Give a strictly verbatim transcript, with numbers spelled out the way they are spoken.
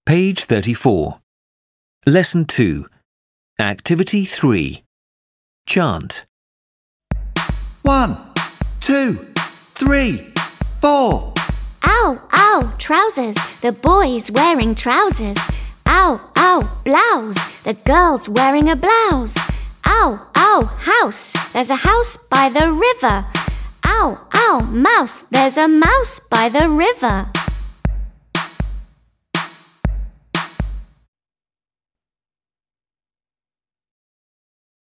Page thirty-four. Lesson two. Activity three. Chant. One, two, three, four. Ow, ow, trousers, the boy's wearing trousers. Ow, ow, blouse, the girl's wearing a blouse. Ow, ow, house, there's a house by the river. Ow, ow, mouse, there's a mouse by the river.